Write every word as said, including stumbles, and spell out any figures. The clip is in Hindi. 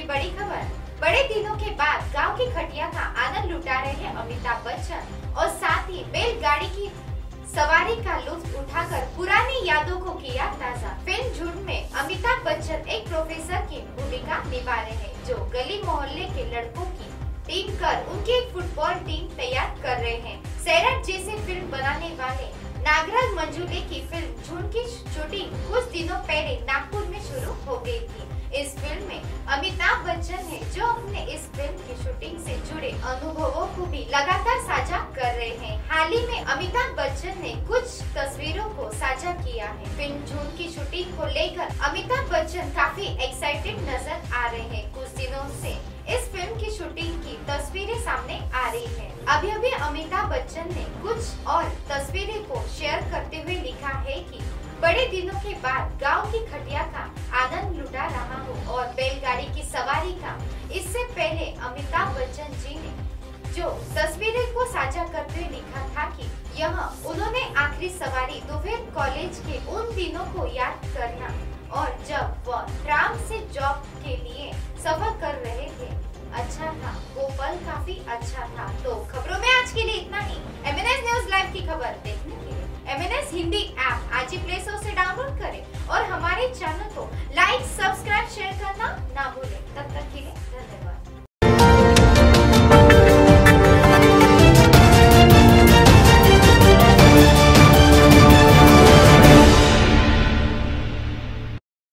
की बड़ी खबर। बड़े दिनों के बाद गांव की खटिया का आनंद लुटा रहे हैं अमिताभ बच्चन और साथ ही बैलगाड़ी की सवारी का लुत्फ उठाकर पुरानी यादों को किया ताजा। फिल्म झूठ में अमिताभ बच्चन एक प्रोफेसर की भूमिका निभा रहे हैं जो गली मोहल्ले के लड़कों की टीम कर उनकी एक फुटबॉल टीम तैयार कर रहे हैं। सैराट जैसे फिल्म बनाने वाले नागराज मंजुले की फिल्म झूठ की शूटिंग कुछ दिनों पहले नागपुर में शुरू हो गई थी। इस फिल्म में अमिताभ बच्चन है जो अपने इस फिल्म की शूटिंग से जुड़े अनुभवों को भी लगातार साझा कर रहे हैं। हाल ही में अमिताभ बच्चन ने कुछ तस्वीरों को साझा किया है। फिल्म झूठ की शूटिंग को लेकर अमिताभ बच्चन काफी एक्साइटेड नजर आ रहे हैं। कुछ दिनों से इस फिल्म की शूटिंग की तस्वीरें सामने आ रही हैं। अभी अभी अमिताभ बच्चन ने कुछ और तस्वीरें को शेयर करते हुए लिखा है कि बड़े दिनों के बाद गांव की खटिया का आनंद लुटा रहा हूँ और बैलगाड़ी की सवारी का। इससे पहले अमिताभ बच्चन जी ने जो तस्वीरें को साझा करते हुए लिखा था कि यह उन्होंने आखिरी सवारी दोपहर कॉलेज के उन दिनों को याद करना और जब वह ट्राम से जॉब के लिए सफर कर रहे थे अच्छा था, वो पल काफी अच्छा था। तो खबरों में आज के लिए इतना ही। M N S news live की खबर देखने के लिए M N S Hindi app आज ही प्ले